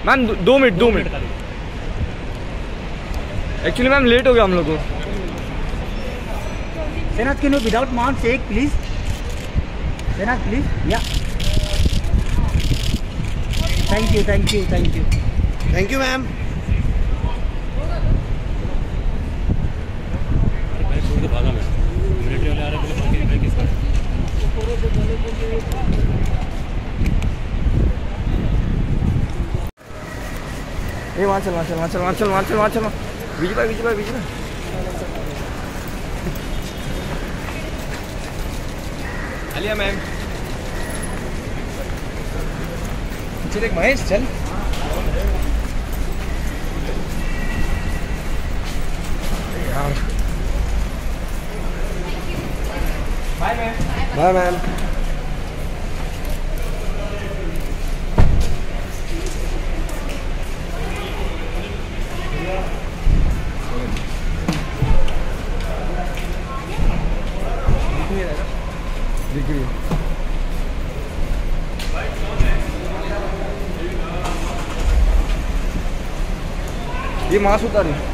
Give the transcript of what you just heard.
Ma'am 2 minute 2 minute. Actually ma'am late हो गया हम लोग को। Senath, can you without mask take please? Senath, please. Yeah. Thank you, thank you, thank you. Thank you, ma'am. भागा मैं military वाले आ रहे बोले बाकी ब्रेक इसका। ये वहाँ चल वहाँ चल वहाँ चल वहाँ चल वहाँ चल वहाँ चल बीच भाई बीच भाई बीच भाई। आलिया मैम चल एक महेश चल। यार बाय मैम। Bye, ma'am. ये मास्क उतारी।